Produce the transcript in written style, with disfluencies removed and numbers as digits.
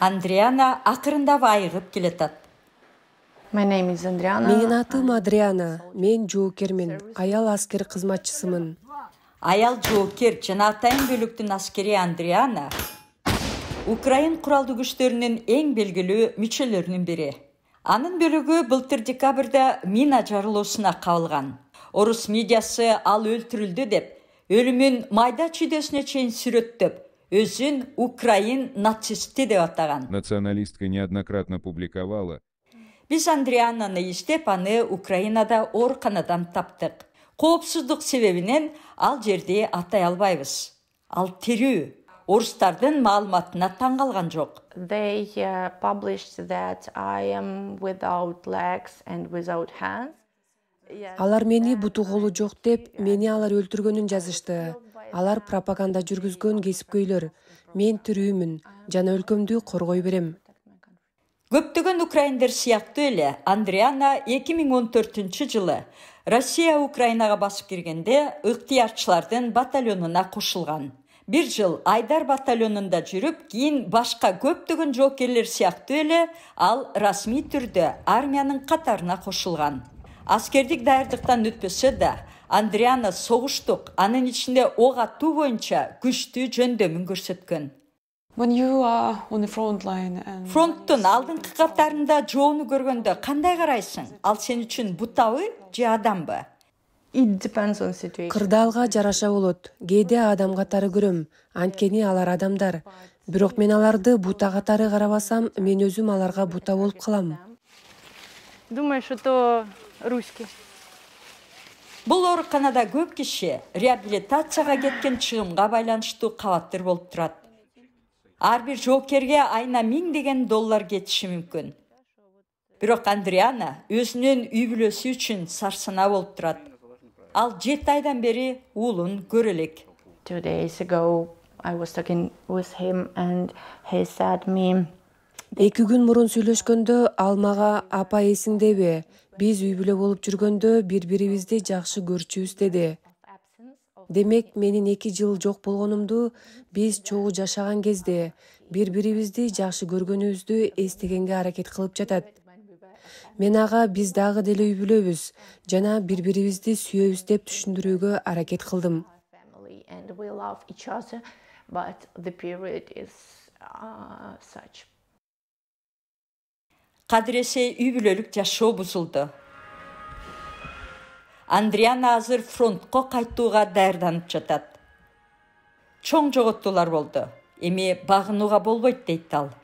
Андриана акырындап айыгып келетат. My name is Andriana. Менин атым Адриана. Мен жоокермин. Аял аскер кызматчысымын. Аял жоокер жана атайын бөлүктүн аскери Андриана Украин куралдуу күчтөрүнүн эң белгилүү мүчөлөрүнүн бири. Анын бөлүгү былтыр декабрда мина жарылуусуна кабылган. Орус медиасы ал өлтүрүлдү деп, өлүмүн майда чүйдөсүнө чейин сүрөттөп, өзүн Украин нацисти деп атаган. Националистка неоднократно публиковала. Биз Андриананы издеп, аны Украинада ооруканадан таптык. Коопсуздук себебинен ал жерди атай албайбыз. Ал тирүү. Орустардын маалыматына таң калган жок. They published that I am without legs and without hands. Алар мени буту колу жок деп, мени алар өлтүргөнүн жазышты. Алар пропаганда жүргүзгөн кесипкөйлөр. Мен тирүүмүн жана өлкөмдү коргой берем. Көптөгөн украиндер сыяктуу эле Андриана 2014 жылы Россия Украинага басып киргенде ыктыярчылардын батальонуна кошулган. Бир жыл Айдар батальонунда жүрүп, кийин башка көптөгөн жоокерлер сыяктуу эле ал расмий түрдө армиянын катарына кошулган. Аскердик даярдыктан өтпөсө да, Андриана согуштук, анын ичинде ок атуу боюнча күчтүү жөндөмүн көрсөткөн. When you are on the front line and Фронттун алдыңкы катарында жоону көргөндө кандай карайсың? Ал сен үчүн бутабы же адамбы? It depends on situation. Кырдаалга жараша болот. Кээде адам катары көрөм, анткени алар адамдар. Бирок мен аларды бута катары карабасам, мен өзүм аларга бута болуп калам. Думаю, что русский. Бул ооруканада көп киши реабилитацияга кеткен чыгымга байланыштуу кабаттар болуп турат. Ар бир жоокерге айына $1000 кетиши мүмкүн. Бирок Андриана өзүнүн үй бүлөсү үчүн сарсана болуп турат. Ал 7 айдан бери уулун көрө элек. 2 days ago, I was talking with him and he said me, 2 күн мурун сүйлөшкөндө ал мага апа эсиңдеби? Биз үй бүлө болуп жүргөндө бири-бирибизди жакшы көрчүбүз деди. Демек, менин 2 жыл жок болгонумду, биз чогуу жашаган кезде бири-бирибизди жакшы көргөнүбүздү эстегенге аракет кылып жатат. Мен ага биз дагы деле үй бүлөбүз жана бири-бирибизди сүйөбүз деп түшүндүрүүгө аракет кылдым. family and we love each other, but the period is such. Кадыресе үй бүлөлүк жашоо бузулду. Андриана азыр фронтко кайтууга даярданып жатат. Чоң жоготуулар болду. Эми багынууга болбойт дейт ал.